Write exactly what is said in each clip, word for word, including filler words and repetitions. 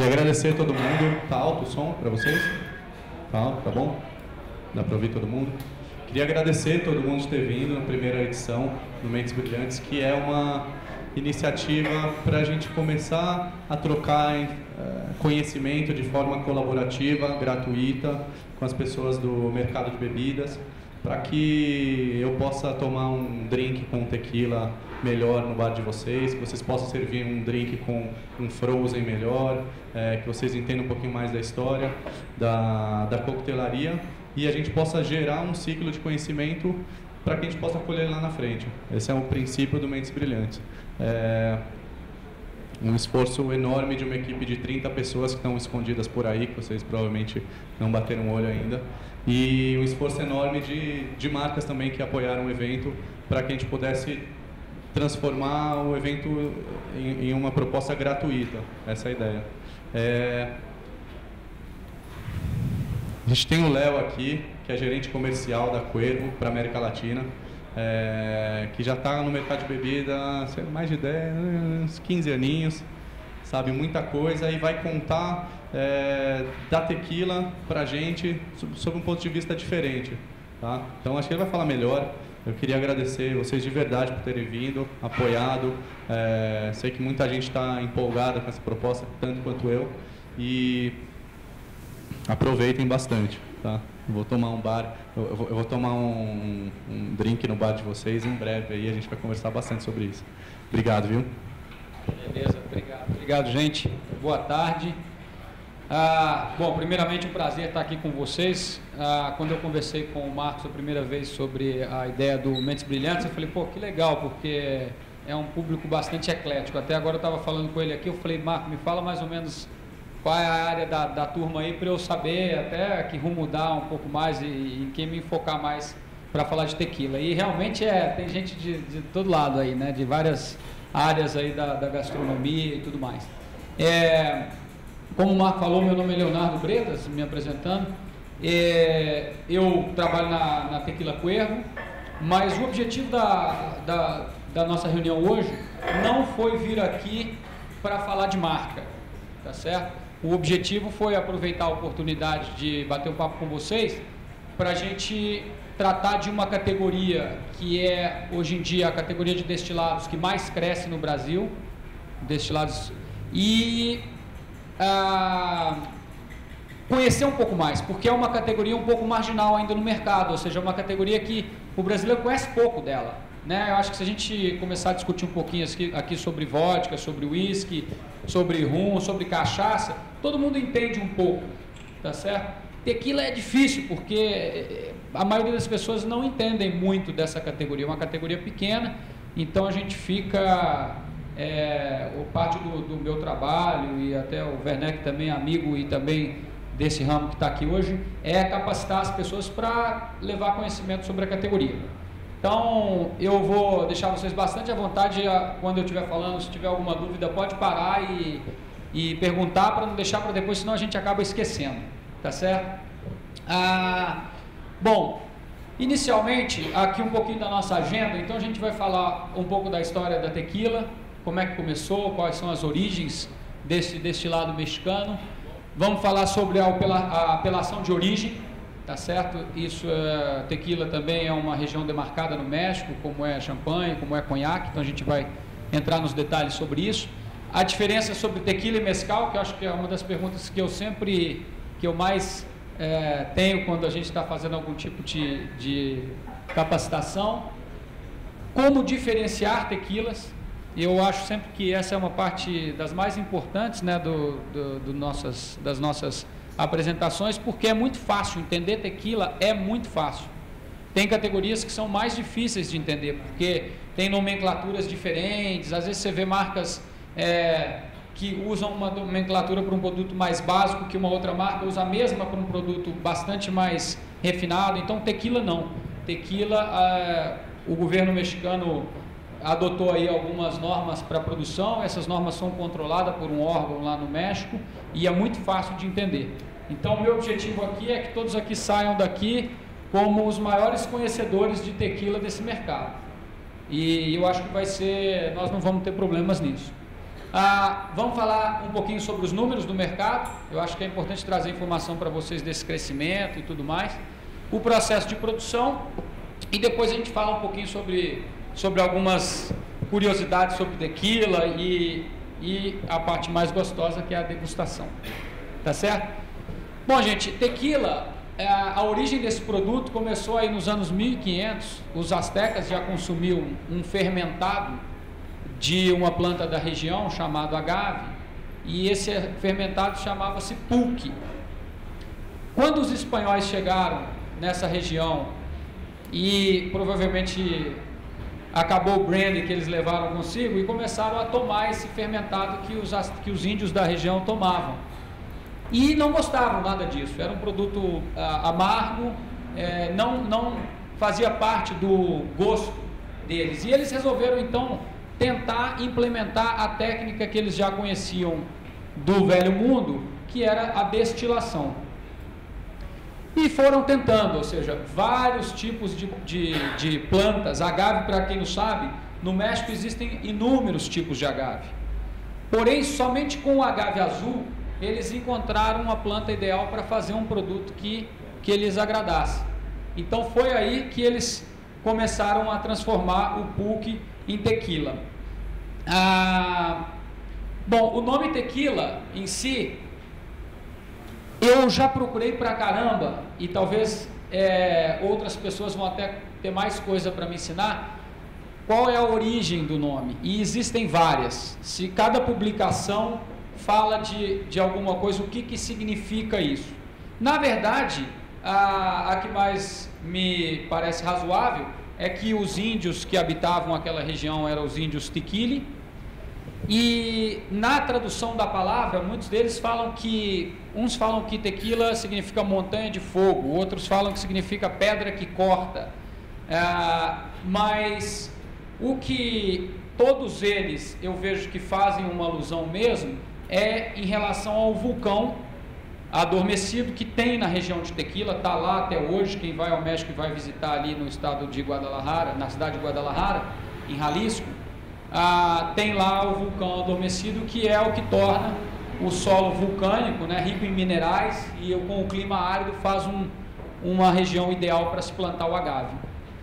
Queria agradecer a todo mundo. Tá alto o som para vocês? Tá alto, tá bom? Dá para ouvir todo mundo? Queria agradecer a todo mundo de ter vindo na primeira edição do Mentes Brilhantes, que é uma iniciativa para a gente começar a trocar eh, conhecimento de forma colaborativa, gratuita, com as pessoas do mercado de bebidas, para que eu possa tomar um drink com tequila melhor no bar de vocês, que vocês possam servir um drink com um frozen melhor, é, que vocês entendam um pouquinho mais da história da, da coquetelaria e a gente possa gerar um ciclo de conhecimento para que a gente possa colher lá na frente. Esse é o princípio do Mentes Brilhantes. É um esforço enorme de uma equipe de trinta pessoas que estão escondidas por aí, que vocês provavelmente não bateram o olho ainda, e um esforço enorme de, de marcas também que apoiaram o evento para que a gente pudesse transformar o evento em, em uma proposta gratuita. Essa é a ideia. É... A gente tem o Léo aqui, que é gerente comercial da Cuervo para a América Latina, é... que já está no mercado de bebida há mais de dez, uns quinze aninhos, sabe muita coisa e vai contar é... da tequila para a gente sob um ponto de vista diferente. Tá? Então acho que ele vai falar melhor. Eu queria agradecer vocês de verdade por terem vindo, apoiado. É, sei que muita gente está empolgada com essa proposta, tanto quanto eu. E aproveitem bastante. Tá? Eu vou tomar um bar, eu vou, eu vou tomar um, um drink no bar de vocês em breve. Aí a gente vai conversar bastante sobre isso. Obrigado, viu? Beleza, obrigado. Obrigado, gente. Boa tarde. Ah, bom, primeiramente um prazer estar aqui com vocês. Ah, quando eu conversei com o Marcos a primeira vez sobre a ideia do Mentes Brilhantes, eu falei, pô, que legal, porque é um público bastante eclético. Até agora eu estava falando com ele aqui, eu falei, Marcos, me fala mais ou menos qual é a área da, da turma aí para eu saber até que rumo dar um pouco mais e em quem me enfocar mais para falar de tequila. E realmente é, tem gente de, de todo lado aí, né, de várias áreas aí da, da gastronomia e tudo mais. É... Como o Marco falou, meu nome é Leonardo Bretas, me apresentando. É, eu trabalho na, na Tequila Cuervo, mas o objetivo da, da, da nossa reunião hoje não foi vir aqui para falar de marca, tá certo? O objetivo foi aproveitar a oportunidade de bater um papo com vocês para a gente tratar de uma categoria que é, hoje em dia, a categoria de destilados que mais cresce no Brasil, destilados, e Ah, conhecer um pouco mais, porque é uma categoria um pouco marginal ainda no mercado, ou seja, uma categoria que o brasileiro conhece pouco dela, né? Eu acho que se a gente começar a discutir um pouquinho aqui, aqui sobre vodka, sobre whisky, sobre rum, sobre cachaça, todo mundo entende um pouco, tá certo? Tequila é difícil, porque a maioria das pessoas não entendem muito dessa categoria, é uma categoria pequena, então a gente fica... É, o parte do, do meu trabalho e até o Werneck também amigo e também desse ramo que está aqui hoje é capacitar as pessoas para levar conhecimento sobre a categoria. Então eu vou deixar vocês bastante à vontade quando eu estiver falando, se tiver alguma dúvida pode parar e, e perguntar para não deixar para depois, senão a gente acaba esquecendo, tá certo? Ah, bom, inicialmente aqui um pouquinho da nossa agenda, então a gente vai falar um pouco da história da tequila, como é que começou, quais são as origens desse destilado mexicano. Vamos falar sobre a, apela, a apelação de origem, tá certo? Isso, é, tequila também é uma região demarcada no México, como é champanhe, como é conhaque, então a gente vai entrar nos detalhes sobre isso. A diferença sobre tequila e mezcal, que eu acho que é uma das perguntas que eu sempre, que eu mais é, tenho quando a gente está fazendo algum tipo de, de capacitação. Como diferenciar tequilas. Eu acho sempre que essa é uma parte das mais importantes, né, do, do, do nossas, das nossas apresentações, porque é muito fácil, entender tequila é muito fácil. Tem categorias que são mais difíceis de entender, porque tem nomenclaturas diferentes, às vezes você vê marcas é, que usam uma nomenclatura para um produto mais básico, que uma outra marca usa a mesma para um produto bastante mais refinado, então tequila não. Tequila, é, o governo mexicano adotou aí algumas normas para produção, essas normas são controladas por um órgão lá no México e é muito fácil de entender. Então o meu objetivo aqui é que todos aqui saiam daqui como os maiores conhecedores de tequila desse mercado. E eu acho que vai ser, nós não vamos ter problemas nisso. Ah, vamos falar um pouquinho sobre os números do mercado. Eu acho que é importante trazer informação para vocês desse crescimento e tudo mais. O processo de produção. E depois a gente fala um pouquinho sobre, sobre algumas curiosidades sobre tequila e, e a parte mais gostosa, que é a degustação. Tá certo? Bom, gente, tequila, a origem desse produto começou aí nos anos mil e quinhentos. Os astecas já consumiam um fermentado de uma planta da região chamado agave, e esse fermentado chamava-se pulque. Quando os espanhóis chegaram nessa região e provavelmente acabou o brandy que eles levaram consigo e começaram a tomar esse fermentado que os, que os índios da região tomavam, e não gostavam nada disso. Era um produto ah, amargo, é, não, não fazia parte do gosto deles, e eles resolveram então tentar implementar a técnica que eles já conheciam do velho mundo, que era a destilação. E foram tentando, ou seja, vários tipos de, de, de plantas. Agave, para quem não sabe, no México existem inúmeros tipos de agave. Porém, somente com o agave azul, eles encontraram uma planta ideal para fazer um produto que, que lhes agradasse. Então foi aí que eles começaram a transformar o pulque em tequila. Ah, bom, o nome tequila em si, eu já procurei pra caramba, e talvez é, outras pessoas vão até ter mais coisa para me ensinar, qual é a origem do nome. E existem várias. Se cada publicação fala de, de alguma coisa, o que, que significa isso? Na verdade, a, a que mais me parece razoável é que os índios que habitavam aquela região eram os índios Tequili, e na tradução da palavra, muitos deles falam que, uns falam que tequila significa montanha de fogo, outros falam que significa pedra que corta, é, mas o que todos eles eu vejo que fazem uma alusão mesmo é em relação ao vulcão adormecido que tem na região de Tequila, está lá até hoje. Quem vai ao México e vai visitar ali no estado de Guadalajara, na cidade de Guadalajara, em Jalisco, ah, tem lá o vulcão adormecido, que é o que torna o solo vulcânico, né, rico em minerais, e com o clima árido faz um, uma região ideal para se plantar o agave.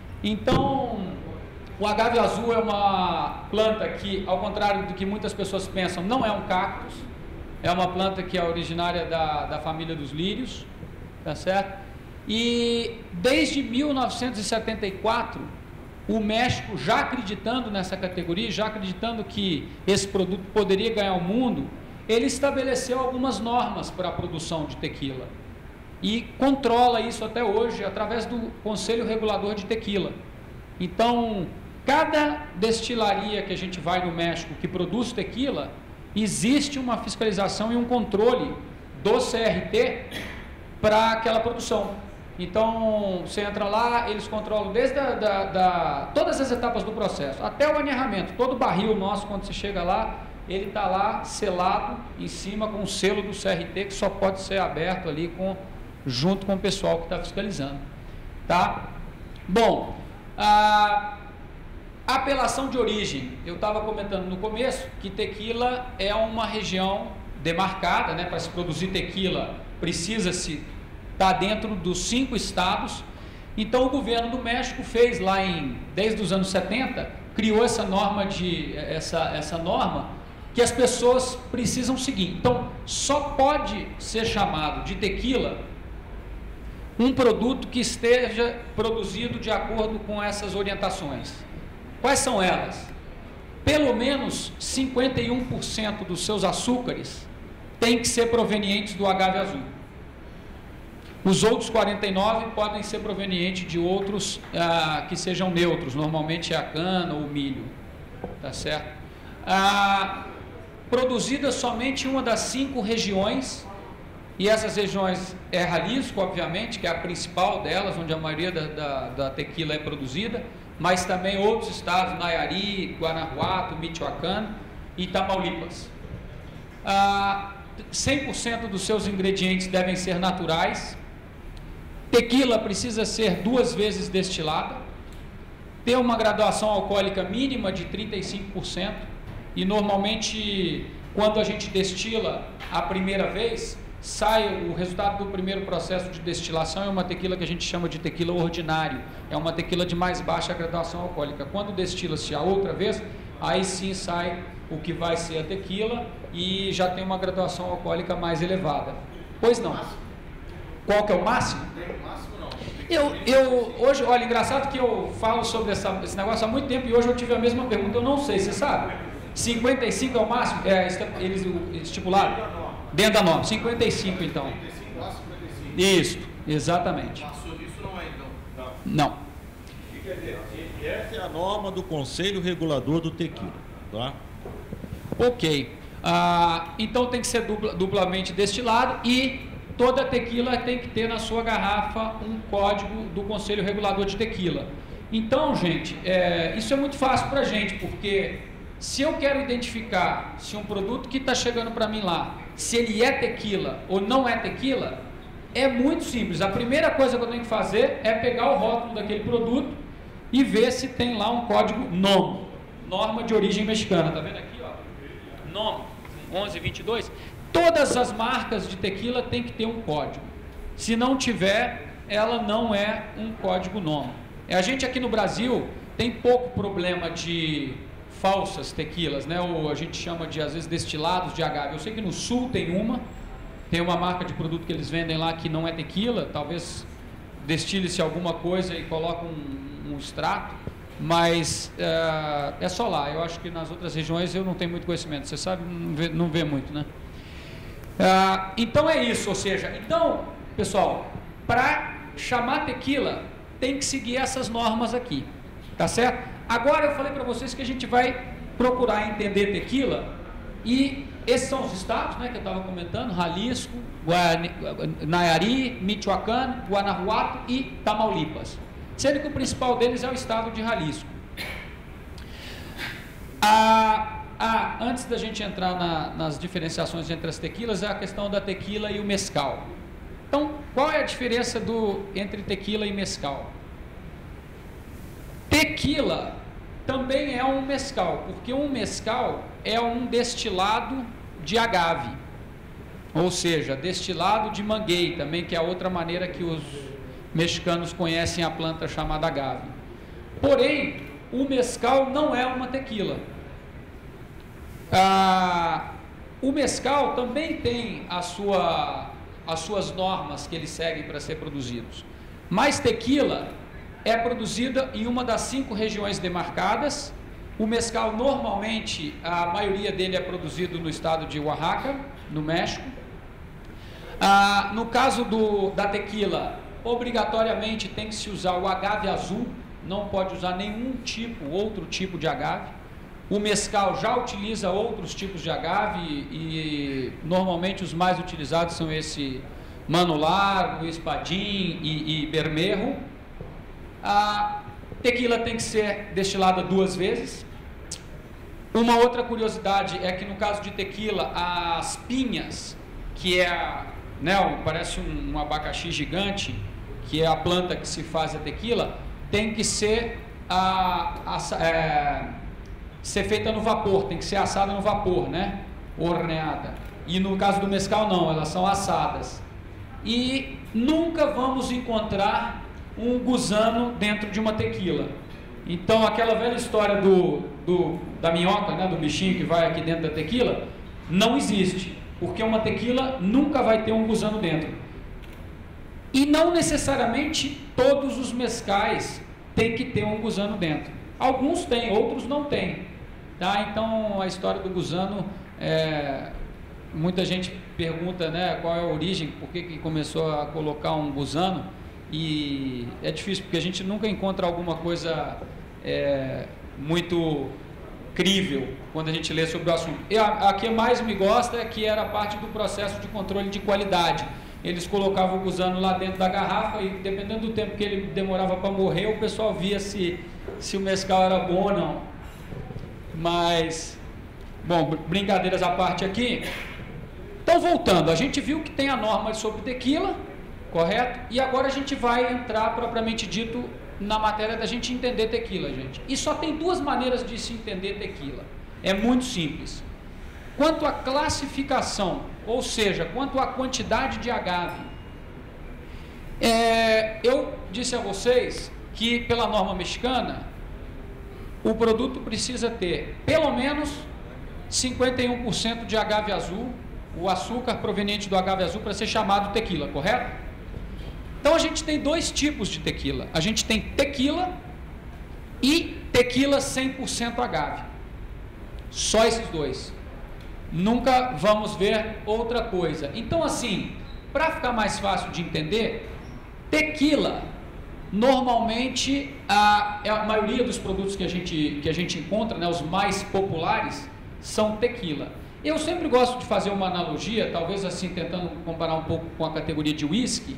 Então, o agave azul é uma planta que, ao contrário do que muitas pessoas pensam, não é um cactus. É uma planta que é originária da, da família dos lírios, tá certo? E desde mil novecentos e setenta e quatro, o México, já acreditando nessa categoria, já acreditando que esse produto poderia ganhar o mundo, ele estabeleceu algumas normas para a produção de tequila. E controla isso até hoje através do Conselho Regulador de Tequila. Então, cada destilaria que a gente vai no México que produz tequila, existe uma fiscalização e um controle do C R T para aquela produção. Então, você entra lá, eles controlam desde a, da, da, todas as etapas do processo, até o anerramento. Todo barril nosso, quando você chega lá, ele está lá selado em cima com o selo do C R T, que só pode ser aberto ali com, junto com o pessoal que está fiscalizando. Tá? Bom, a apelação de origem, eu estava comentando no começo que tequila é uma região demarcada, né? Para se produzir tequila precisa-se estar dentro dos cinco estados. Então o governo do México fez lá em, desde os anos setenta, criou essa norma, de, essa, essa norma que as pessoas precisam seguir. Então só pode ser chamado de tequila um produto que esteja produzido de acordo com essas orientações. Quais são elas? Pelo menos cinquenta e um por cento dos seus açúcares tem que ser provenientes do agave azul. Os outros quarenta e nove por cento podem ser provenientes de outros ah, que sejam neutros, normalmente é a cana ou o milho, tá certo? Ah, produzida somente em uma das cinco regiões, e essas regiões é Jalisco, obviamente, que é a principal delas, onde a maioria da, da, da tequila é produzida, mas também outros estados, Nayarit, Guanajuato, Michoacán e Tamaulipas. Ah, cem por cento dos seus ingredientes devem ser naturais. Tequila precisa ser duas vezes destilada, ter uma graduação alcoólica mínima de trinta e cinco por cento e normalmente quando a gente destila a primeira vez, sai o resultado do primeiro processo de destilação é uma tequila que a gente chama de tequila ordinário, é uma tequila de mais baixa graduação alcoólica. Quando destila-se a outra vez, aí sim sai o que vai ser a tequila e já tem uma graduação alcoólica mais elevada. Pois não. Qual que é o máximo? Eu, eu, hoje, olha, engraçado que eu falo sobre essa, esse negócio há muito tempo e hoje eu tive a mesma pergunta, eu não sei, você sabe? cinquenta e cinco é o máximo? É, eles estipularam? Dentro da norma, cinquenta e cinco então. cinquenta e cinco a cinquenta e cinco. Isso, exatamente. Passou disso não é então? Não. E quer dizer, essa é a norma do Conselho Regulador do Tequila, tá? Ok. Ah, então tem que ser dupla, duplamente destilado e toda tequila tem que ter na sua garrafa um código do Conselho Regulador de Tequila. Então, gente, é, isso é muito fácil para a gente, porque se eu quero identificar se um produto que está chegando para mim lá, se ele é tequila ou não é tequila, é muito simples. A primeira coisa que eu tenho que fazer é pegar o rótulo daquele produto e ver se tem lá um código N O M, norma de origem mexicana. Tá vendo aqui, ó? N O M onze vinte e dois. Todas as marcas de tequila tem que ter um código. Se não tiver, ela não é um código N O M. A gente aqui no Brasil tem pouco problema de falsas tequilas, né? Ou a gente chama de, às vezes, destilados de agave. Eu sei que no sul tem uma, tem uma marca de produto que eles vendem lá que não é tequila, talvez destile-se alguma coisa e coloca um, um extrato, mas uh, é só lá. Eu acho que nas outras regiões eu não tenho muito conhecimento, você sabe, não vê, não vê muito, né? Uh, então é isso, ou seja, então, pessoal, para chamar tequila tem que seguir essas normas aqui, tá certo? Agora eu falei para vocês que a gente vai procurar entender tequila e esses são os estados, né, que eu estava comentando: Jalisco, Guarani, Nayarit, Michoacán, Guanajuato e Tamaulipas, sendo que o principal deles é o estado de Jalisco. Ah, ah, antes da gente entrar na, nas diferenciações entre as tequilas, é a questão da tequila e o mezcal. Então, qual é a diferença do, entre tequila e mezcal? Tequila também é um mezcal, porque um mezcal é um destilado de agave, ou seja, destilado de manguei também, que é a outra maneira que os mexicanos conhecem a planta chamada agave. Porém, o mezcal não é uma tequila. Ah, o mezcal também tem a sua, as suas normas que eles seguem para ser produzidos, mas tequila é produzida em uma das cinco regiões demarcadas. O mezcal, normalmente, a maioria dele é produzido no estado de Oaxaca, no México. Ah, no caso do, da tequila, obrigatoriamente tem que se usar o agave azul, não pode usar nenhum tipo, outro tipo de agave. O mezcal já utiliza outros tipos de agave e, normalmente, os mais utilizados são esse Mano Largo, Espadim e, e Bermejo. A tequila tem que ser destilada duas vezes. Uma outra curiosidade é que no caso de tequila, as pinhas, que é, né, parece um, um abacaxi gigante, que é a planta que se faz a tequila, tem que ser, a, a, é, ser feita no vapor, tem que ser assada no vapor, né, horneada. E no caso do mezcal não, elas são assadas. E nunca vamos encontrar um gusano dentro de uma tequila. Então, aquela velha história do, do, da minhoca, né, do bichinho que vai aqui dentro da tequila, não existe, porque uma tequila nunca vai ter um gusano dentro. E não necessariamente todos os mezcais têm que ter um gusano dentro. Alguns têm, outros não têm. Tá? Então, a história do gusano, é, muita gente pergunta, né, qual é a origem, por que que começou a colocar um gusano. E é difícil, porque a gente nunca encontra alguma coisa é, muito crível quando a gente lê sobre o assunto. E a, a que mais me gosta é que era parte do processo de controle de qualidade. Eles colocavam o gusano lá dentro da garrafa e, dependendo do tempo que ele demorava para morrer, o pessoal via se, se o mezcal era bom ou não. Mas, bom, brincadeiras à parte aqui. Então, voltando, a gente viu que tem a norma sobre tequila, correto? E agora a gente vai entrar, propriamente dito, na matéria da gente entender tequila, gente. E só tem duas maneiras de se entender tequila. é muito simples. Quanto à classificação, ou seja, quanto à quantidade de agave, é, eu disse a vocês que pela norma mexicana, o produto precisa ter pelo menos cinquenta e um por cento de agave azul, o açúcar proveniente do agave azul, para ser chamado tequila, correto? Então a gente tem dois tipos de tequila. A gente tem tequila e tequila cem por cento agave. Só esses dois. Nunca vamos ver outra coisa. Então, assim, para ficar mais fácil de entender, tequila, normalmente, a, a maioria dos produtos que a gente, que a gente encontra, né, os mais populares, são tequila. Eu sempre gosto de fazer uma analogia, talvez assim, tentando comparar um pouco com a categoria de whisky,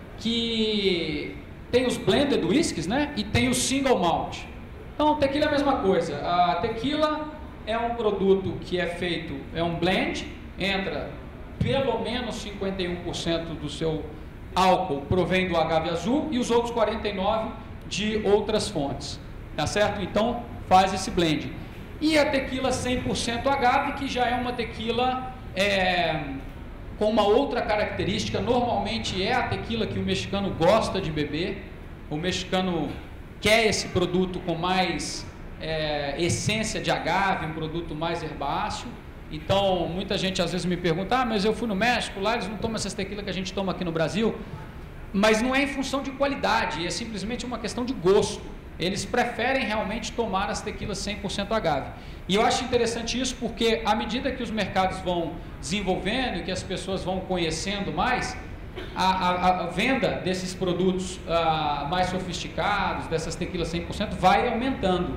que tem os blended whiskies, né, e tem o single malt. Então, tequila é a mesma coisa. A tequila é um produto que é feito, é um blend, entra pelo menos cinquenta e um por cento do seu álcool provém do agave azul e os outros quarenta e nove por cento de outras fontes, tá certo? Então, faz esse blend. E a tequila cem por cento agave, que já é uma tequila é, com uma outra característica, normalmente é a tequila que o mexicano gosta de beber, o mexicano quer esse produto com mais é, essência de agave, um produto mais herbáceo. Então, muita gente às vezes me pergunta, ah, mas eu fui no México, lá eles não tomam essas tequilas que a gente toma aqui no Brasil, mas não é em função de qualidade, é simplesmente uma questão de gosto. Eles preferem realmente tomar as tequilas cem por cento agave. E eu acho interessante isso porque, à medida que os mercados vão desenvolvendo e que as pessoas vão conhecendo mais, a, a, a venda desses produtos uh, mais sofisticados, dessas tequilas cem por cento, vai aumentando.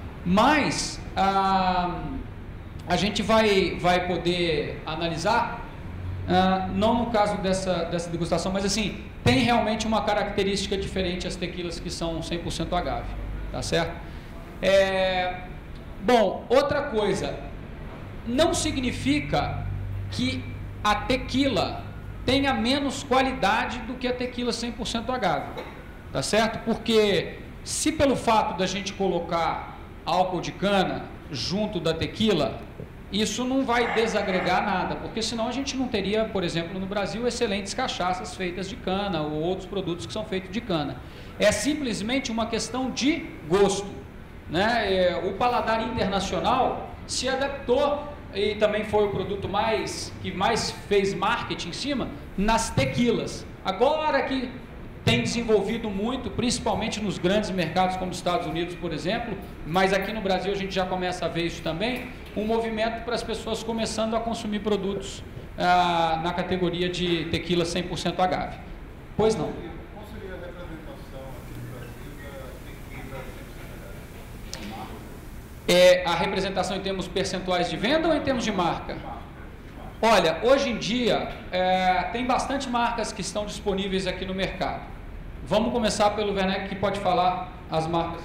Mas uh, a gente vai, vai poder analisar, uh, não no caso dessa, dessa degustação, mas assim, tem realmente uma característica diferente as tequilas que são cem por cento agave, tá certo? É, bom, outra coisa, não significa que a tequila tenha menos qualidade do que a tequila cem por cento agave, tá certo? Porque se pelo fato da gente colocar álcool de cana junto da tequila, isso não vai desagregar nada, porque senão a gente não teria, por exemplo, no Brasil, excelentes cachaças feitas de cana ou outros produtos que são feitos de cana. É simplesmente uma questão de gosto, né? É, o paladar internacional se adaptou e também foi o produto mais, que mais fez marketing em cima, nas tequilas. Agora que tem desenvolvido muito, principalmente nos grandes mercados como os Estados Unidos, por exemplo, mas aqui no Brasil a gente já começa a ver isso também, um movimento para as pessoas começando a consumir produtos ah, na categoria de tequila cem por cento agave. Pois não. Qual seria a representação aqui no Brasil da tequila cem por cento agave? É, a representação em termos percentuais de venda ou em termos de marca? Olha, hoje em dia é, tem bastante marcas que estão disponíveis aqui no mercado. Vamos começar pelo Werneck, que pode falar as marcas.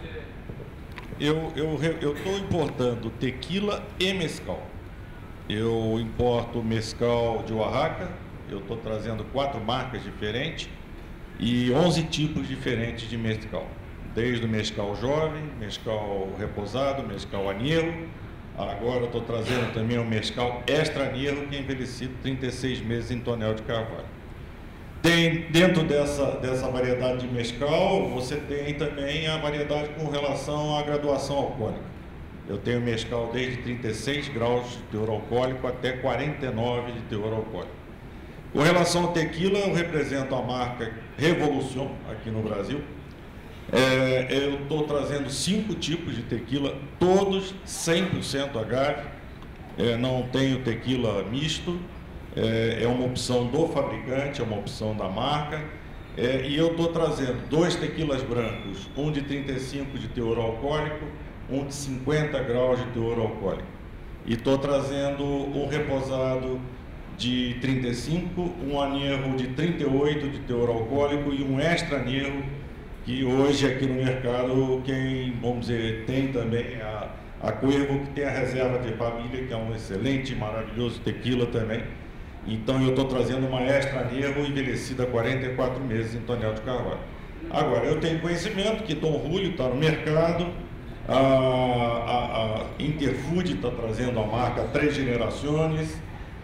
Eu eu eu estou importando tequila e mezcal. Eu importo mezcal de Oaxaca. Eu estou trazendo quatro marcas diferentes e onze tipos diferentes de mezcal. Desde o mezcal jovem, mezcal reposado, mezcal añejo. Agora eu estou trazendo também o mezcal extra añejo, que é envelhecido trinta e seis meses em tonel de carvalho. Tem, dentro dessa, dessa variedade de mezcal, você tem também a variedade com relação à graduação alcoólica. Eu tenho mezcal desde trinta e seis graus de teor alcoólico até quarenta e nove de teor alcoólico. Com relação ao tequila, eu represento a marca Revolution aqui no Brasil. É, eu estou trazendo cinco tipos de tequila, todos cem por cento agave. É, não tenho tequila misto. É, é uma opção do fabricante, é uma opção da marca. É, e eu estou trazendo dois tequilas brancos, um de trinta e cinco de teor alcoólico, um de cinquenta graus de teor alcoólico. E estou trazendo um reposado de trinta e cinco, um añejo de trinta e oito de teor alcoólico e um extra añejo, que hoje aqui no mercado, quem, vamos dizer, tem também a, a Cuervo, que tem a reserva de família, que é um excelente e maravilhoso tequila também. Então eu estou trazendo uma extra añejo envelhecida há quarenta e quatro meses em tonel de carvalho. Agora, eu tenho conhecimento que Dom Julio está no mercado, A, a, a Interfood está trazendo a marca Três Gerações.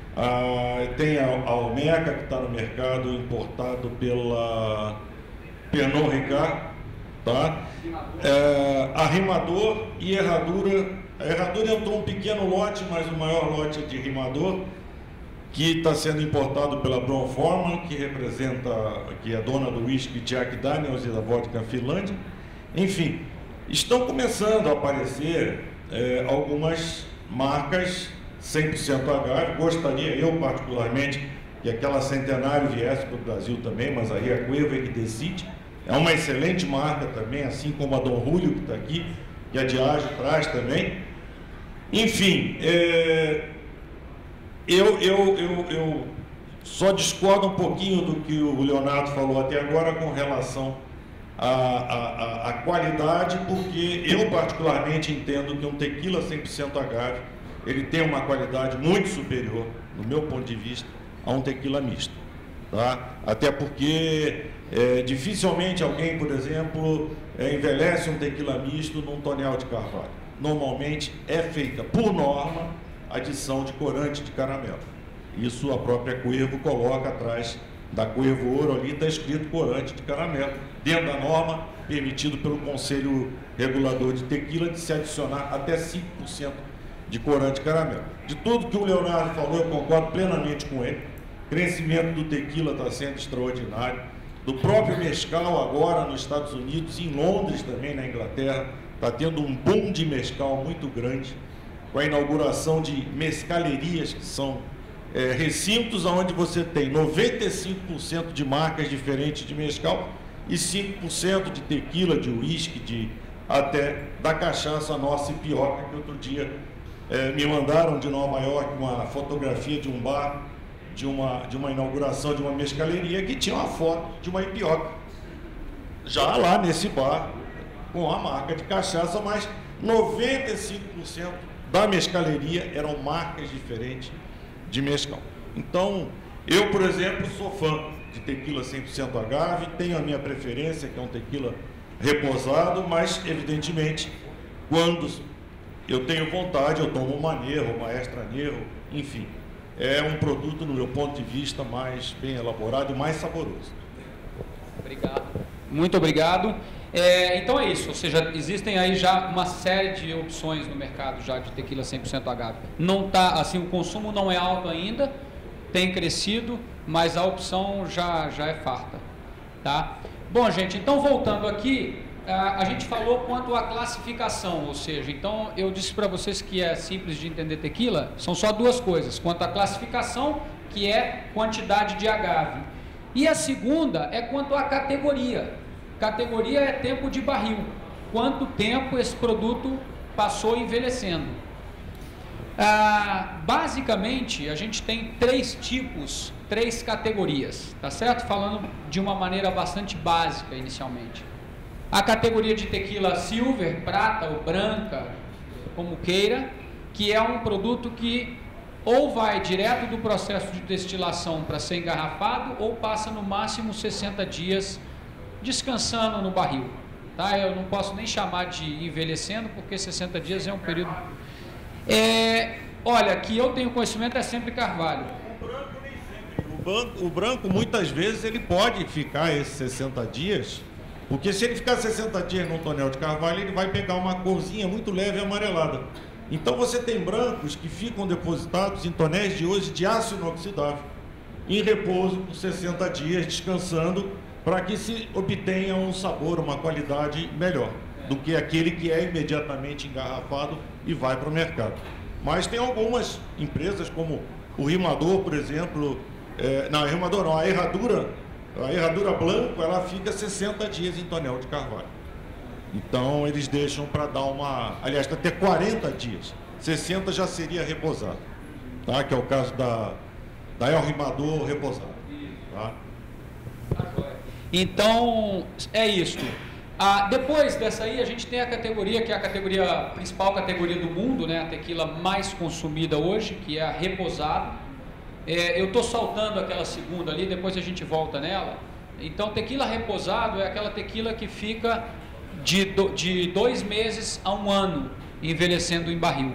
Ah, tem a, a Olmeca, que está no mercado, importado pela Pernod Ricard, tá? É, Arrimador e Herradura. A Herradura entrou um pequeno lote, mas o maior lote é de Arrimador, que está sendo importado pela Brown-Forman, que representa, que é dona do whisky Jack Daniels e da vodka Finlândia. Enfim, estão começando a aparecer é, algumas marcas cem por cento agave. Gostaria, eu particularmente, que aquela Centenário viesse para o Brasil também, mas aí a Cueva é que decide. É uma excelente marca também, assim como a Dom Julio, que está aqui, que a Diageo traz também. Enfim, é, eu, eu, eu, eu só discordo um pouquinho do que o Leonardo falou até agora com relação à, à, à qualidade, porque eu particularmente entendo que um tequila cem por cento agave ele tem uma qualidade muito superior, no meu ponto de vista, a um tequila misto. Tá? Até porque é, dificilmente alguém, por exemplo, é, envelhece um tequila misto num tonel de carvalho. Normalmente é feita, por norma, adição de corante de caramelo. Isso a própria Cuervo coloca atrás da Cuervo Ouro, ali está escrito corante de caramelo, dentro da norma, permitido pelo Conselho Regulador de Tequila de se adicionar até cinco por cento de corante de caramelo. De tudo que o Leonardo falou, eu concordo plenamente com ele. O crescimento do tequila está sendo extraordinário. Do próprio mezcal agora nos Estados Unidos, em Londres também, na Inglaterra, está tendo um boom de mezcal muito grande, com a inauguração de mezcalerias, que são é, recintos onde você tem noventa e cinco por cento de marcas diferentes de mezcal e cinco por cento de tequila, de uísque, de, até da cachaça nossa ipioca, que outro dia É, me mandaram de Nova York uma fotografia de um bar, de uma, de uma inauguração de uma mezcaleria, que tinha uma foto de uma ipioca, já lá nesse bar, com a marca de cachaça, mas noventa e cinco por cento da mezcaleria eram marcas diferentes de mezcal. Então, eu, por exemplo, sou fã de tequila cem por cento agave, tenho a minha preferência, que é um tequila reposado, mas, evidentemente, quando eu tenho vontade, eu tomo uma Añejo, uma Extra Añejo, enfim. É um produto, no meu ponto de vista, mais bem elaborado e mais saboroso. Obrigado. Muito obrigado. É, então é isso, ou seja, existem aí já uma série de opções no mercado já de tequila cem por cento agave. Não tá, assim, o consumo não é alto ainda, tem crescido, mas a opção já, já é farta. Tá? Bom, gente, então voltando aqui, a gente falou quanto à classificação, ou seja, então eu disse para vocês que é simples de entender tequila, são só duas coisas, quanto à classificação, que é quantidade de agave, e a segunda é quanto à categoria. Categoria é tempo de barril, quanto tempo esse produto passou envelhecendo. Ah, basicamente, a gente tem três tipos, três categorias, tá certo? Falando de uma maneira bastante básica inicialmente. A categoria de tequila silver, prata ou branca, como queira, que é um produto que ou vai direto do processo de destilação para ser engarrafado ou passa no máximo sessenta dias descansando no barril. Tá? Eu não posso nem chamar de envelhecendo, porque sessenta dias é um período... É, olha, que eu tenho conhecimento é sempre carvalho. O branco nem sempre. O branco, o branco muitas vezes ele pode ficar esses sessenta dias... Porque se ele ficar sessenta dias num tonel de carvalho, ele vai pegar uma corzinha muito leve e amarelada. Então você tem brancos que ficam depositados em tonéis de hoje de aço inoxidável, em repouso por sessenta dias, descansando, para que se obtenha um sabor, uma qualidade melhor do que aquele que é imediatamente engarrafado e vai para o mercado. Mas tem algumas empresas, como o Rimador, por exemplo, é, não, o Rimador não, a Herradura, a Herradura Blanco, ela fica sessenta dias em tonel de carvalho. Então, eles deixam para dar uma... Aliás, até quarenta dias. sessenta já seria reposado. Tá? Que é o caso da, da El Rimador reposado. Tá? Então, é isso. Ah, depois dessa aí, a gente tem a categoria, que é a categoria, principal categoria do mundo, né? A tequila mais consumida hoje, que é a reposado. É, eu estou saltando aquela segunda ali, depois a gente volta nela. Então, tequila reposado é aquela tequila que fica de, do, de dois meses a um ano envelhecendo em barril.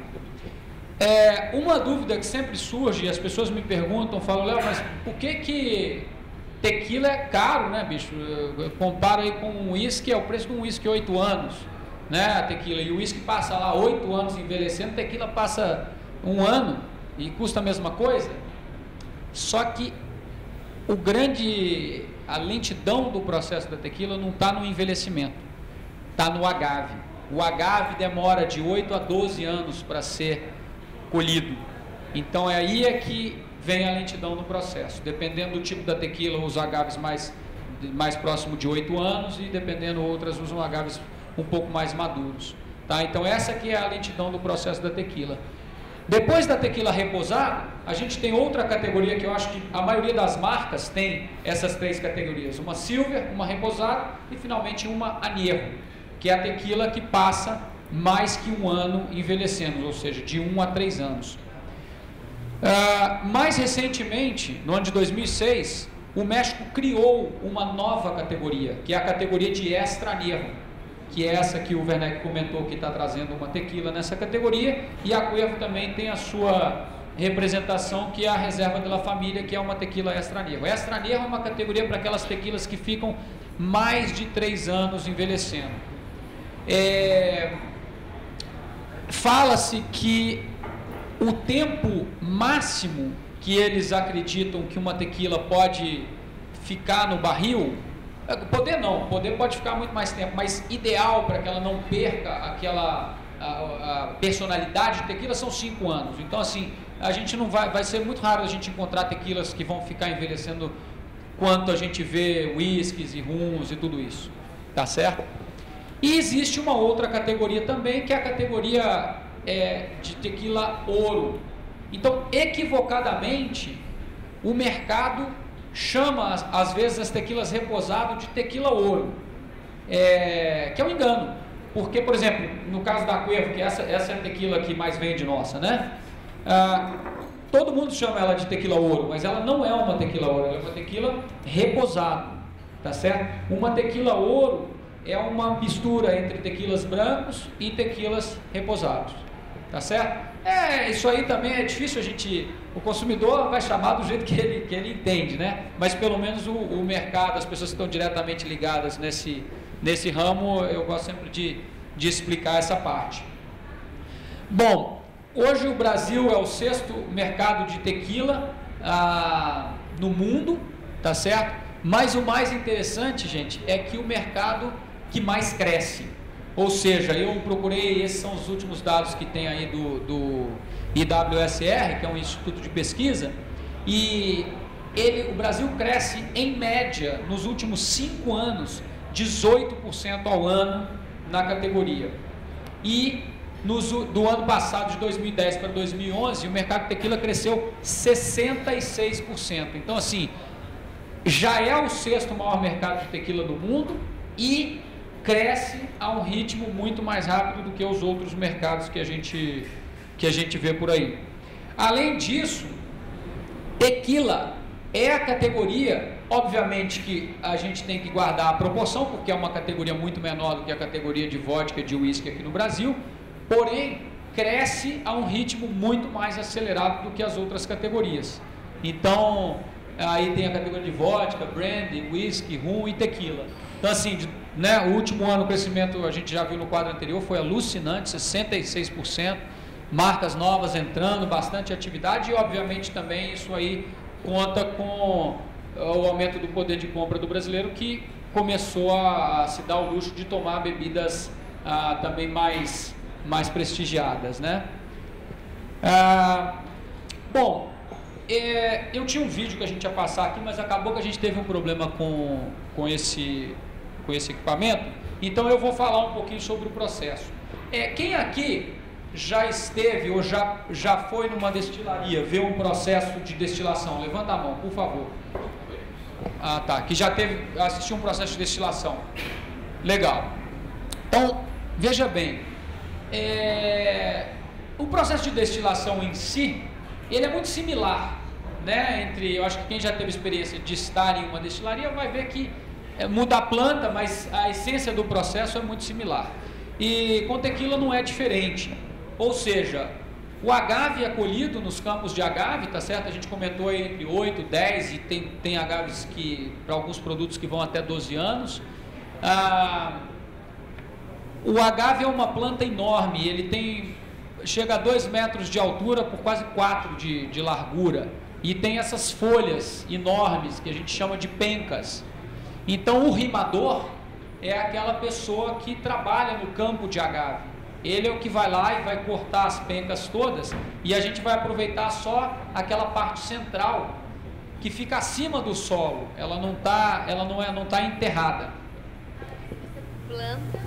É, uma dúvida que sempre surge, as pessoas me perguntam, falam, Léo, mas por que que tequila é caro, né, bicho? Eu comparo aí com um uísque, é o preço de um uísque oito anos, né, a tequila, e o uísque passa lá oito anos envelhecendo, tequila passa um ano e custa a mesma coisa. Só que o grande, a lentidão do processo da tequila não está no envelhecimento, está no agave. O agave demora de oito a doze anos para ser colhido. Então é aí é que vem a lentidão no processo. Dependendo do tipo da tequila, os agaves mais, mais próximo de oito anos e dependendo outras usam agaves um pouco mais maduros. Tá? Então essa aqui é a lentidão do processo da tequila. Depois da tequila reposada, a gente tem outra categoria que eu acho que a maioria das marcas tem essas três categorias. Uma silver, uma reposada e finalmente uma añejo, que é a tequila que passa mais que um ano envelhecendo, ou seja, de um a três anos. Uh, mais recentemente, no ano de dois mil e seis, o México criou uma nova categoria, que é a categoria de extra añejo, que é essa que o Werneck comentou que está trazendo uma tequila nessa categoria, e a Cuervo também tem a sua representação, que é a Reserva de la Familia, que é uma tequila extra añejo. Extra añejo é uma categoria para aquelas tequilas que ficam mais de três anos envelhecendo. É... Fala-se que o tempo máximo que eles acreditam que uma tequila pode ficar no barril, poder não, poder pode ficar muito mais tempo, mas ideal para que ela não perca aquela a, a personalidade de tequila são cinco anos. Então assim, a gente não vai, vai ser muito raro a gente encontrar tequilas que vão ficar envelhecendo quanto a gente vê whiskies e rums e tudo isso, tá certo? E existe uma outra categoria também, que é a categoria é, de tequila ouro. Então, equivocadamente, o mercado chama, às vezes, as tequilas reposadas de tequila ouro, é, que é um engano. Porque, por exemplo, no caso da Cuervo, que essa, essa é a tequila que mais vende nossa, né? Ah, todo mundo chama ela de tequila ouro, mas ela não é uma tequila ouro, ela é uma tequila reposada, tá certo? Uma tequila ouro é uma mistura entre tequilas brancos e tequilas reposados, tá certo? É, isso aí também é difícil a gente, o consumidor vai chamar do jeito que ele, que ele entende, né? Mas pelo menos o, o mercado, as pessoas que estão diretamente ligadas nesse, nesse ramo, eu gosto sempre de, de explicar essa parte. Bom, hoje o Brasil é o sexto mercado de tequila ah, no mundo, tá certo? Mas o mais interessante, gente, é que o mercado que mais cresce, ou seja, eu procurei, esses são os últimos dados que tem aí do, do I W S R, que é um instituto de pesquisa, e ele, o Brasil cresce em média, nos últimos cinco anos, dezoito por cento ao ano na categoria, e nos, do ano passado, de dois mil e dez para dois mil e onze, o mercado de tequila cresceu sessenta e seis por cento, então assim, já é o sexto maior mercado de tequila do mundo e cresce a um ritmo muito mais rápido do que os outros mercados que a gente, que a gente vê por aí. Além disso, tequila é a categoria, obviamente que a gente tem que guardar a proporção, porque é uma categoria muito menor do que a categoria de vodka e de whisky aqui no Brasil, porém, cresce a um ritmo muito mais acelerado do que as outras categorias. Então, aí tem a categoria de vodka, brandy, whisky, rum e tequila. Então assim, né, o último ano o crescimento, a gente já viu no quadro anterior, foi alucinante, sessenta e seis por cento, marcas novas entrando, bastante atividade e obviamente também isso aí conta com o aumento do poder de compra do brasileiro, que começou a, a se dar o luxo de tomar bebidas ah, também mais, mais prestigiadas, né? Ah, bom, É, eu tinha um vídeo que a gente ia passar aqui, mas acabou que a gente teve um problema com, com, esse, com esse equipamento, então eu vou falar um pouquinho sobre o processo. É, quem aqui já esteve ou já, já foi numa destilaria ver um processo de destilação? Levanta a mão, por favor. Ah, tá, que já teve, assistiu um processo de destilação. Legal. Então, veja bem, é, o processo de destilação em si, ele é muito similar, né, entre, eu acho que quem já teve experiência de estar em uma destilaria vai ver que é, muda a planta, mas a essência do processo é muito similar. E com tequila não é diferente. Ou seja, o agave é colhido nos campos de agave, tá certo? A gente comentou aí entre oito, dez e tem, tem agaves que, para alguns produtos que vão até doze anos. Ah, o agave é uma planta enorme, ele tem, chega a dois metros de altura por quase quatro de, de largura. E tem essas folhas enormes que a gente chama de pencas. Então o rimador é aquela pessoa que trabalha no campo de agave. Ele é o que vai lá e vai cortar as pencas todas e a gente vai aproveitar só aquela parte central que fica acima do solo. Ela não tá, ela não é, não tá enterrada. Planta.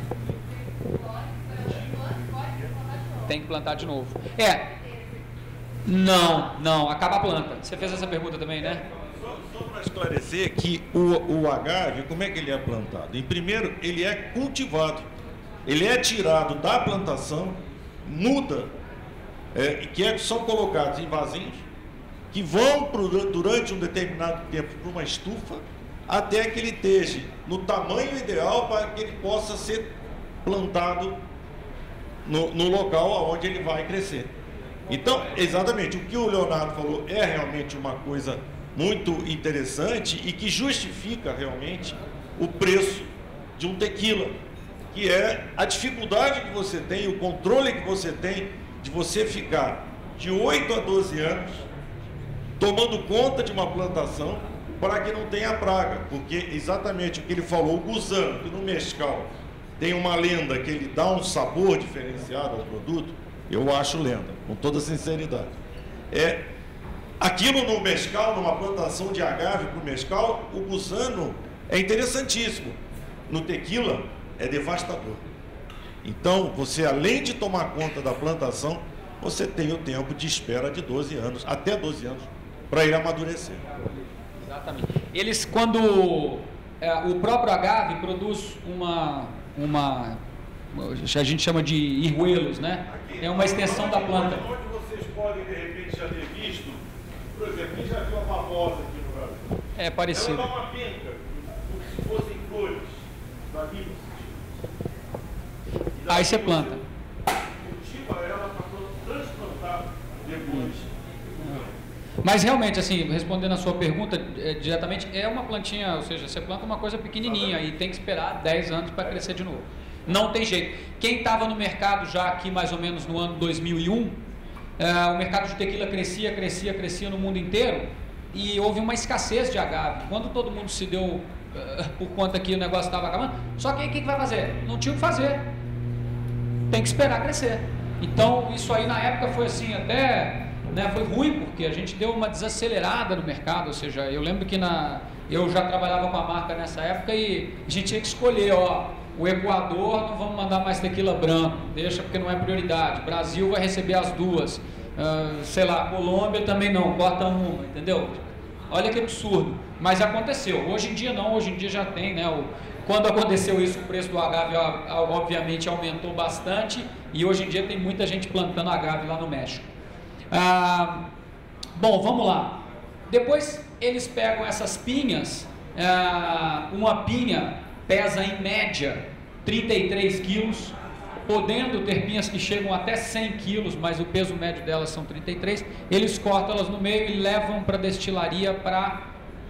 Tem que plantar de novo. É. Não, não, acaba a planta. Você fez essa pergunta também, né? Só, só para esclarecer que o, o agave, como é que ele é plantado? Em primeiro, ele é cultivado. Ele é tirado da plantação, muda, é, que é, são colocados em vasinhos, que vão pro, durante um determinado tempo para uma estufa, até que ele esteja no tamanho ideal para que ele possa ser plantado no, no local onde ele vai crescer. Então, exatamente, o que o Leonardo falou é realmente uma coisa muito interessante e que justifica realmente o preço de um tequila, que é a dificuldade que você tem, o controle que você tem de você ficar de oito a doze anos tomando conta de uma plantação para que não tenha praga, porque exatamente o que ele falou, o gusano, que no mescal tem uma lenda que ele dá um sabor diferenciado ao produto, eu acho lenda, com toda sinceridade. É, aquilo no mescal, numa plantação de agave para o mescal, o gusano é interessantíssimo. No tequila, é devastador. Então, você além de tomar conta da plantação, você tem o tempo de espera de doze anos, até doze anos, para ele amadurecer. Exatamente. Eles, quando é, o próprio agave produz uma, uma, a gente chama de irruelos, né? É uma extensão da planta. Onde vocês podem, de repente, já ter visto, por exemplo, quem já viu a babosa aqui no Brasil? É parecido. Ela dá uma penca, como se fossem flores, daqui. Aí você planta. Cultiva ela para transplantar depois. Mas realmente, assim, respondendo a sua pergunta é, diretamente, é uma plantinha, ou seja, você planta uma coisa pequenininha e tem que esperar dez anos para crescer de novo. Não tem jeito. Quem estava no mercado já aqui mais ou menos no ano dois mil e um, é, o mercado de tequila crescia, crescia, crescia no mundo inteiro e houve uma escassez de agave. Quando todo mundo se deu uh, por conta que o negócio estava acabando, só que aí o que, que vai fazer? Não tinha o que fazer. Tem que esperar crescer. Então, isso aí na época foi assim, até, né, foi ruim, porque a gente deu uma desacelerada no mercado, ou seja, eu lembro que na, eu já trabalhava com a marca nessa época e a gente tinha que escolher, ó, o Equador não vamos mandar mais tequila branco, deixa porque não é prioridade, Brasil vai receber as duas, uh, sei lá, Colômbia também não, corta uma, entendeu? Olha que absurdo, mas aconteceu. Hoje em dia não, hoje em dia já tem, né, o, quando aconteceu isso, o preço do agave obviamente aumentou bastante e hoje em dia tem muita gente plantando agave lá no México. Ah, bom, vamos lá. Depois eles pegam essas pinhas, ah, uma pinha pesa em média trinta e três quilos, podendo ter pinhas que chegam até cem quilos, mas o peso médio delas são trinta e três. Eles cortam elas no meio e levam para a destilaria para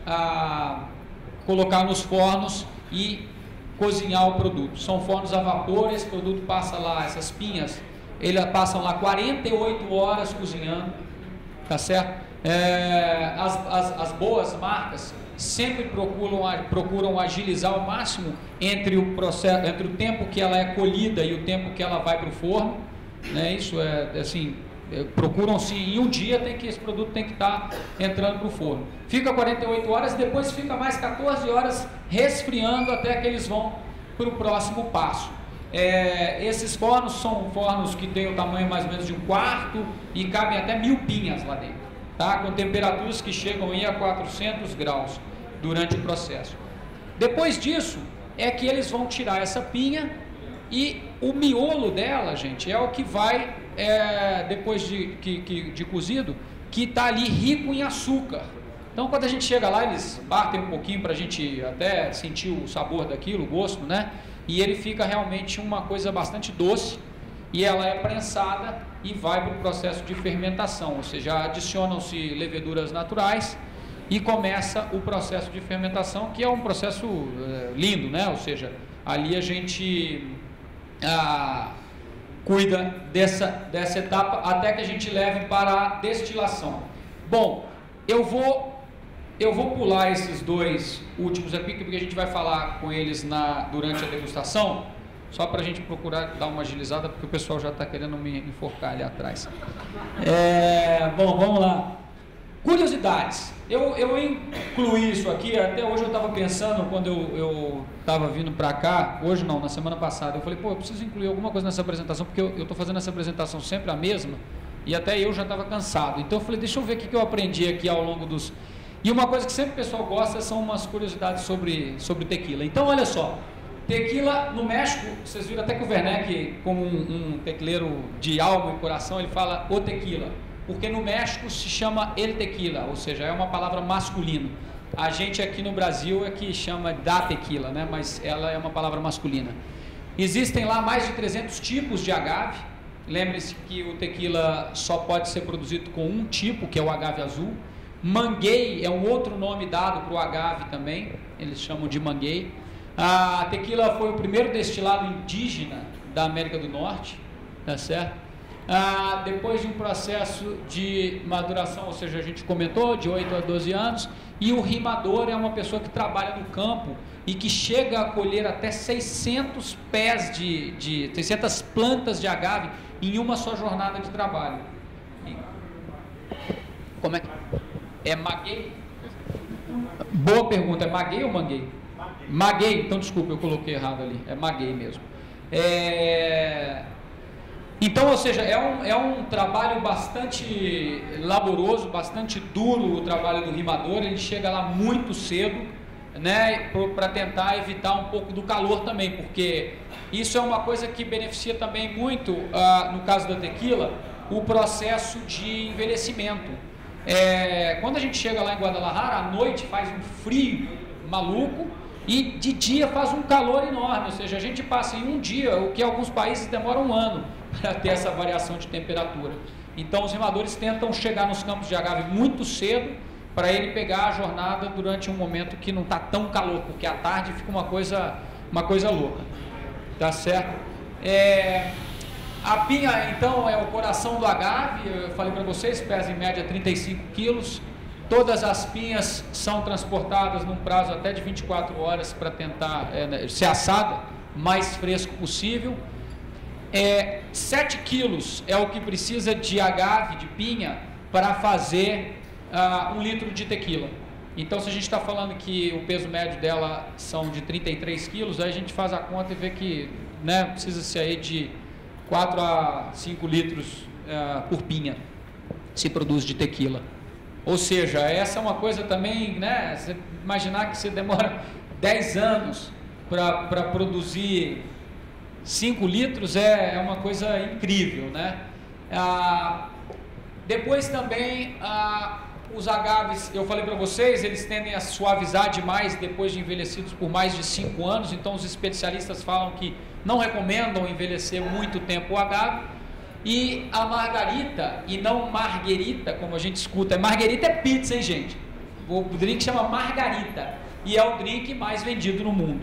ah, colocar nos fornos e cozinhar o produto. São fornos a vapor, esse produto passa lá, essas pinhas, eles passam lá quarenta e oito horas cozinhando, tá certo? É, as, as, as boas marcas sempre procuram, procuram agilizar ao máximo entre o processo, entre o tempo que ela é colhida e o tempo que ela vai para o forno, né? Isso é assim, procuram sim, em um dia tem que esse produto tem que estar entrando para o forno. Fica quarenta e oito horas, depois fica mais quatorze horas resfriando até que eles vão para o próximo passo. É, esses fornos são fornos que têm o tamanho mais ou menos de um quarto e cabem até mil pinhas lá dentro, tá? Com temperaturas que chegam aí a quatrocentos graus durante o processo. Depois disso é que eles vão tirar essa pinha e o miolo dela, gente, é o que vai, é, depois de, que, que, de cozido, que está ali rico em açúcar, Então, quando a gente chega lá, eles batem um pouquinho para a gente até sentir o sabor daquilo, o gosto, né? E ele fica realmente uma coisa bastante doce, e ela é prensada e vai para o processo de fermentação, ou seja, adicionam-se leveduras naturais e começa o processo de fermentação, que é um processo é, lindo, né? Ou seja, ali a gente ah, cuida dessa, dessa etapa até que a gente leve para a destilação. Bom, eu vou, eu vou pular esses dois últimos aqui, porque a gente vai falar com eles na, durante a degustação, só para a gente procurar dar uma agilizada, porque o pessoal já está querendo me enforcar ali atrás. É, bom, vamos lá. Curiosidades. Eu, eu incluí isso aqui, até hoje eu estava pensando, quando eu estava vindo para cá, hoje não, na semana passada, eu falei, pô, eu preciso incluir alguma coisa nessa apresentação, porque eu estou fazendo essa apresentação sempre a mesma, e até eu já estava cansado. Então eu falei, deixa eu ver o que, que eu aprendi aqui ao longo dos... E uma coisa que sempre o pessoal gosta são umas curiosidades sobre, sobre tequila. Então, olha só, tequila no México, vocês viram até que o Werneck, como um, um tequileiro de alma e coração, ele fala o tequila. Porque no México se chama el tequila, ou seja, é uma palavra masculina. A gente aqui no Brasil é que chama da tequila, né? Mas ela é uma palavra masculina. Existem lá mais de trezentos tipos de agave. Lembre-se que o tequila só pode ser produzido com um tipo, que é o agave azul. Manguei é um outro nome dado para o agave também, eles chamam de manguei. A tequila foi o primeiro destilado indígena da América do Norte, tá certo? Ah, depois de um processo de maduração, ou seja, a gente comentou, de oito a doze anos, e o rimador é uma pessoa que trabalha no campo e que chega a colher até seiscentos pés de, de seiscentas plantas de agave em uma só jornada de trabalho. E, como é que é maguei? Boa pergunta, é maguei ou manguei? Maguei. Maguei, então desculpa, eu coloquei errado ali, é maguei mesmo. É... Então, ou seja, é um, é um trabalho bastante laboroso, bastante duro o trabalho do rimador, ele chega lá muito cedo, né, para tentar evitar um pouco do calor também, porque isso é uma coisa que beneficia também muito, ah, no caso da tequila, o processo de envelhecimento. É, quando a gente chega lá em Guadalajara, à noite faz um frio maluco, e de dia faz um calor enorme, ou seja, a gente passa em um dia, o que alguns países demoram um ano para ter essa variação de temperatura. Então os rimadores tentam chegar nos campos de agave muito cedo, para ele pegar a jornada durante um momento que não está tão calor, porque à tarde fica uma coisa, uma coisa louca, tá certo? É, a pinha, então, é o coração do agave, eu falei para vocês, pesa em média trinta e cinco quilos, todas as pinhas são transportadas num prazo até de vinte e quatro horas para tentar é, ser assada o mais fresco possível. É, sete quilos é o que precisa de agave, de pinha, para fazer uh, um litro de tequila. Então, se a gente está falando que o peso médio dela são de trinta e três quilos, aí a gente faz a conta e vê que, né, precisa ser aí de quatro a cinco litros uh, por pinha se produz de tequila. Ou seja, essa é uma coisa também, né, você imaginar que você demora dez anos para produzir cinco litros é, é uma coisa incrível, né? Ah, depois também, ah, os agaves, eu falei para vocês, eles tendem a suavizar demais depois de envelhecidos por mais de cinco anos, então os especialistas falam que não recomendam envelhecer muito tempo o agave. E a margarita, e não marguerita, como a gente escuta, marguerita é pizza, hein, gente? O drink chama margarita, e é o drink mais vendido no mundo.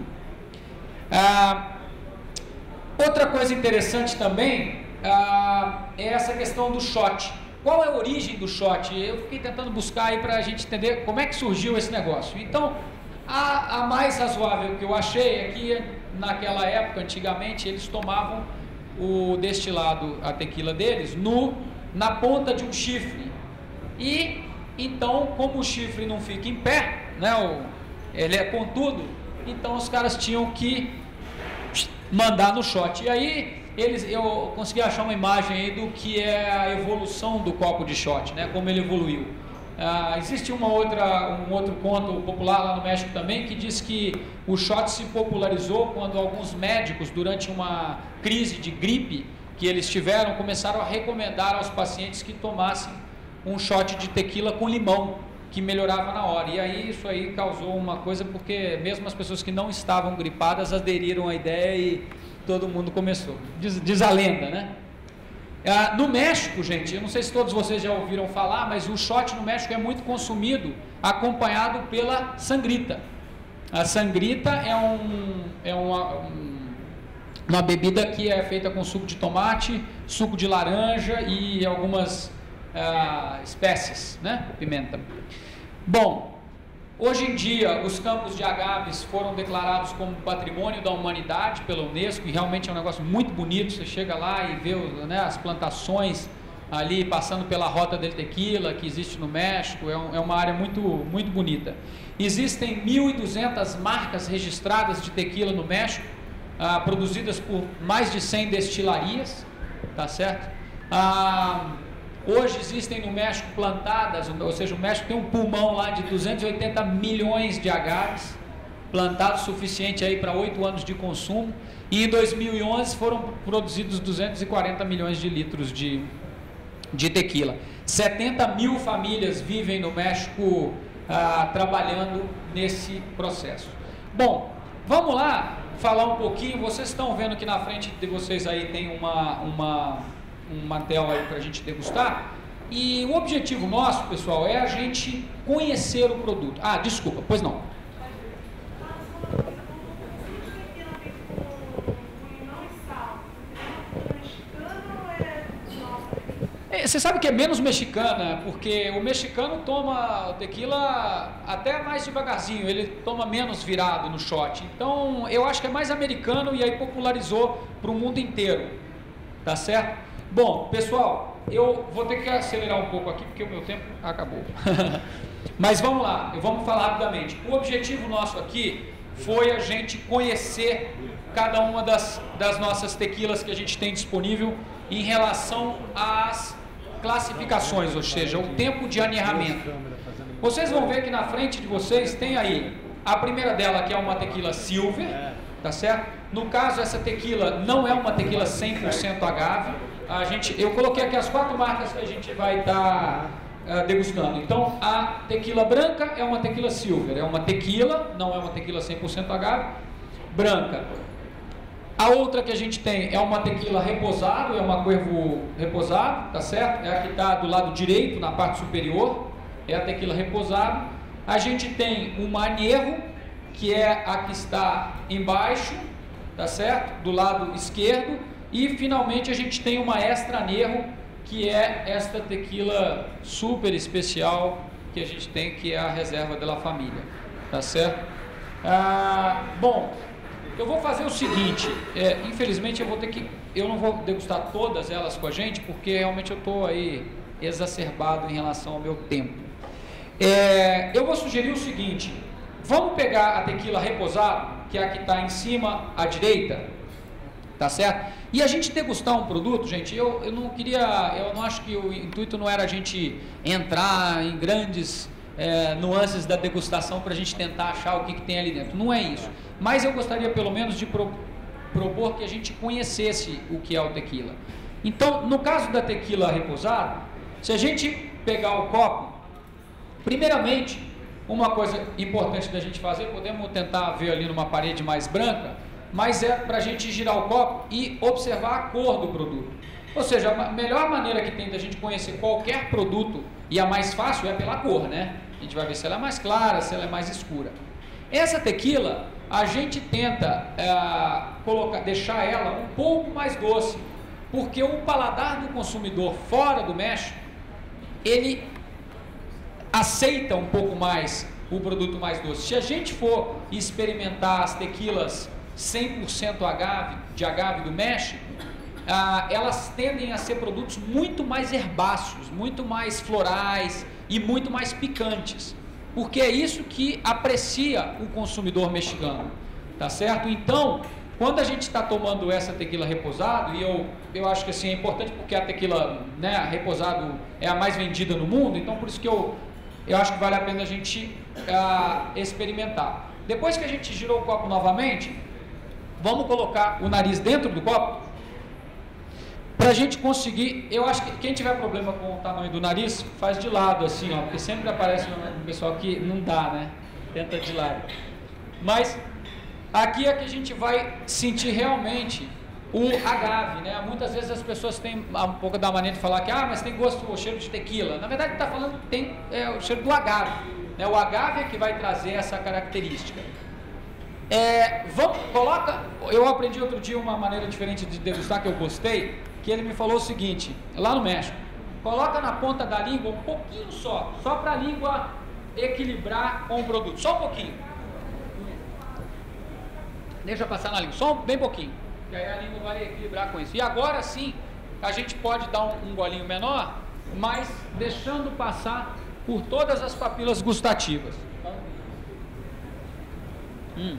Ah, outra coisa interessante também ah, é essa questão do shot. Qual é a origem do shot? Eu fiquei tentando buscar aí para a gente entender como é que surgiu esse negócio. Então, a, a mais razoável que eu achei é que naquela época, antigamente, eles tomavam o destilado, a tequila deles, no, na ponta de um chifre. E então, como o chifre não fica em pé, né, o, ele é pontudo, então os caras tinham que mandar no shot. E aí eles, eu consegui achar uma imagem aí do que é a evolução do copo de shot, né, como ele evoluiu. Ah, existe uma outra, um outro conto popular lá no México também, que diz que o shot se popularizou quando alguns médicos, durante uma crise de gripe que eles tiveram, começaram a recomendar aos pacientes que tomassem um shot de tequila com limão, que melhorava na hora. E aí isso aí causou uma coisa, porque mesmo as pessoas que não estavam gripadas aderiram à ideia e todo mundo começou. Diz, diz a lenda, né? Ah, no México, gente, eu não sei se todos vocês já ouviram falar, mas o shot no México é muito consumido acompanhado pela sangrita. A sangrita é, um, é uma, um, uma bebida que é feita com suco de tomate, suco de laranja e algumas ah, espécies, né? Pimenta. Bom, hoje em dia os campos de agaves foram declarados como patrimônio da humanidade pela Unesco e realmente é um negócio muito bonito. Você chega lá e vê, né, as plantações ali passando pela Rota del Tequila que existe no México. É, um, é uma área muito, muito bonita. Existem mil e duzentas marcas registradas de tequila no México, ah, produzidas por mais de cem destilarias, tá certo? Ah, hoje existem no México plantadas, ou seja, o México tem um pulmão lá de duzentos e oitenta milhões de agaves, plantados suficiente aí para oito anos de consumo, e em dois mil e onze foram produzidos duzentos e quarenta milhões de litros de, de tequila. setenta mil famílias vivem no México ah, trabalhando nesse processo. Bom, vamos lá falar um pouquinho. Vocês estão vendo que na frente de vocês aí tem uma... uma um mantel aí para a gente degustar, e o objetivo nosso, pessoal, é a gente conhecer o produto. Ah, desculpa, pois não. Você sabe que é menos mexicana, porque o mexicano toma tequila até mais devagarzinho, ele toma menos virado no shot. Então, eu acho que é mais americano e aí popularizou para o mundo inteiro, tá certo? Bom, pessoal, eu vou ter que acelerar um pouco aqui porque o meu tempo acabou. Mas vamos lá, vamos falar rapidamente. O objetivo nosso aqui foi a gente conhecer cada uma das, das nossas tequilas que a gente tem disponível em relação às classificações, ou seja, o tempo de anerramento. Vocês vão ver que na frente de vocês tem aí a primeira dela, que é uma tequila Silver, tá certo? No caso, essa tequila não é uma tequila cem por cento agave. A gente, eu coloquei aqui as quatro marcas que a gente vai estar tá, uh, degustando. Então, a tequila branca é uma tequila Silver, é uma tequila, não é uma tequila cem por cento agave, branca. A outra que a gente tem é uma tequila reposado, é uma Cuervo reposado, tá certo? É a que está do lado direito, na parte superior, é a tequila reposado. A gente tem uma Añejo, que é a que está embaixo, tá certo? Do lado esquerdo. E finalmente a gente tem uma Extra Añejo, que é esta tequila super especial que a gente tem, que é a Reserva de la Família, tá certo? Ah, bom, eu vou fazer o seguinte, é, infelizmente eu vou ter que, eu não vou degustar todas elas com a gente, porque realmente eu estou aí exacerbado em relação ao meu tempo. É, eu vou sugerir o seguinte, vamos pegar a tequila reposada, que é a que está em cima à direita, tá certo? E a gente degustar um produto, gente, eu, eu não queria, eu não acho que o intuito não era a gente entrar em grandes é, nuances da degustação para a gente tentar achar o que, que tem ali dentro, não é isso. Mas eu gostaria pelo menos de pro, propor que a gente conhecesse o que é o tequila. Então, no caso da tequila reposada, se a gente pegar o copo, primeiramente, uma coisa importante da gente fazer, podemos tentar ver ali numa parede mais branca, mas é para a gente girar o copo e observar a cor do produto. Ou seja, a melhor maneira que tem da gente conhecer qualquer produto, e a mais fácil, é pela cor, né? A gente vai ver se ela é mais clara, se ela é mais escura. Essa tequila, a gente tenta é, colocar, deixar ela um pouco mais doce, porque o paladar do consumidor fora do México, ele aceita um pouco mais o produto mais doce. Se a gente for experimentar as tequilas cem por cento agave, de agave do México, ah, elas tendem a ser produtos muito mais herbáceos, muito mais florais e muito mais picantes, porque é isso que aprecia o consumidor mexicano, tá certo? Então, quando a gente está tomando essa tequila reposado, e eu, eu acho que assim, é importante porque a tequila, né, reposado é a mais vendida no mundo, então por isso que eu, eu acho que vale a pena a gente ah, experimentar. Depois que a gente girou o copo novamente, vamos colocar o nariz dentro do copo para a gente conseguir, eu acho que quem tiver problema com o tamanho do nariz, faz de lado assim, ó, porque sempre aparece um pessoal que não dá, né? Tenta de lado. Mas aqui é que a gente vai sentir realmente o agave, né? Muitas vezes as pessoas têm um pouco da maneira de falar que, ah, mas tem gosto, o cheiro de tequila. Na verdade, está falando que tem é, o cheiro do agave, né? O agave é que vai trazer essa característica. É, vamos, coloca, eu aprendi outro dia uma maneira diferente de degustar que eu gostei, que ele me falou o seguinte, lá no México, coloca na ponta da língua um pouquinho só, só para a língua equilibrar com o produto, só um pouquinho. Deixa passar na língua, só um, bem pouquinho, que aí a língua vai equilibrar com isso. E agora sim, a gente pode dar um, um golinho menor, mas deixando passar por todas as papilas gustativas. Hum.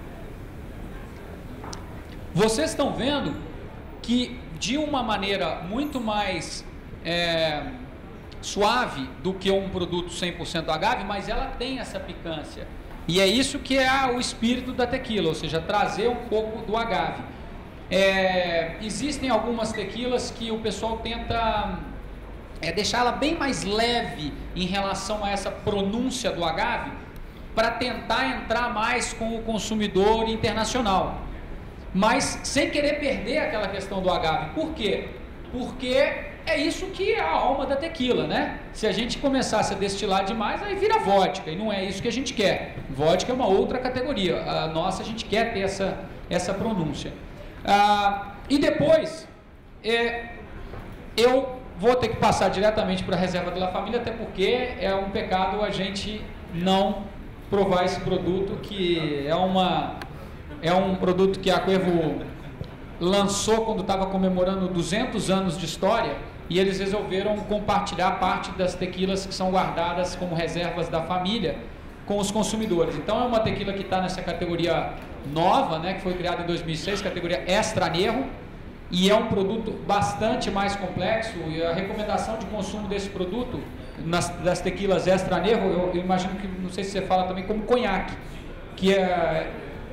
Vocês estão vendo que de uma maneira muito mais é, suave do que um produto cem por cento agave, mas ela tem essa picância. E é isso que é o espírito da tequila, ou seja, trazer um pouco do agave. É, existem algumas tequilas que o pessoal tenta é, deixar ela bem mais leve em relação a essa pronúncia do agave, para tentar entrar mais com o consumidor internacional, mas sem querer perder aquela questão do agave. Por quê? Porque é isso que é a alma da tequila, né? Se a gente começasse a destilar demais, aí vira vodka, e não é isso que a gente quer. Vodka é uma outra categoria, a nossa a gente quer ter essa, essa pronúncia. Ah, e depois, é, eu vou ter que passar diretamente para a reserva da família, até porque é um pecado a gente não provar esse produto, que é, uma, é um produto que a Cuervo lançou quando estava comemorando duzentos anos de história, e eles resolveram compartilhar parte das tequilas que são guardadas como reservas da família com os consumidores. Então é uma tequila que está nessa categoria nova, né, que foi criada em dois mil e seis, categoria Extra Añejo, e é um produto bastante mais complexo, e a recomendação de consumo desse produto nas, das tequilas Extra Añejo, eu, eu imagino que, não sei se você fala também, como conhaque, que é...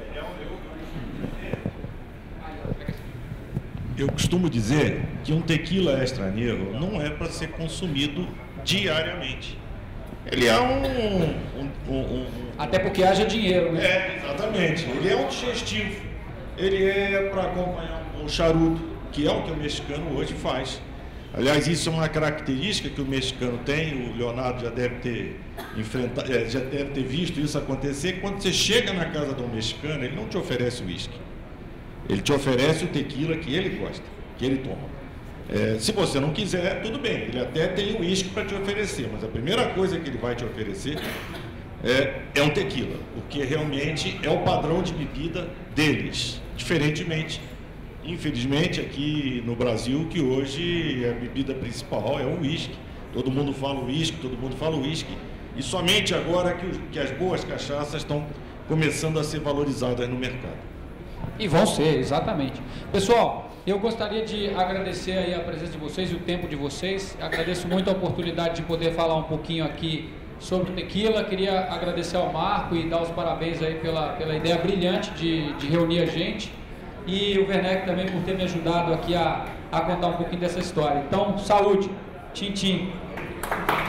Eu costumo dizer que um tequila Extra Añejo não é para ser consumido diariamente. Ele é um, um, um, um... Até porque haja dinheiro, né? É, exatamente. Ele é um digestivo. Ele é para acompanhar um charuto, que é o que o mexicano hoje faz. Aliás, isso é uma característica que o mexicano tem, o Leonardo já deve ter enfrentado, já deve ter visto isso acontecer. Quando você chega na casa de um mexicano, ele não te oferece uísque. Ele te oferece o tequila que ele gosta, que ele toma. É, se você não quiser, tudo bem, ele até tem o uísque para te oferecer, mas a primeira coisa que ele vai te oferecer é, é um tequila, porque realmente é o padrão de bebida deles, diferentemente, infelizmente, aqui no Brasil, que hoje a bebida principal é o uísque. Todo mundo fala uísque, todo mundo fala uísque, e somente agora que, os, que as boas cachaças estão começando a ser valorizadas no mercado. E vão ser, exatamente. Pessoal, eu gostaria de agradecer aí a presença de vocês e o tempo de vocês. Agradeço muito a oportunidade de poder falar um pouquinho aqui sobre tequila. Queria agradecer ao Marco e dar os parabéns aí pela, pela ideia brilhante de, de reunir a gente. E o Werneck também por ter me ajudado aqui a, a contar um pouquinho dessa história. Então, saúde! Tchim, tchim!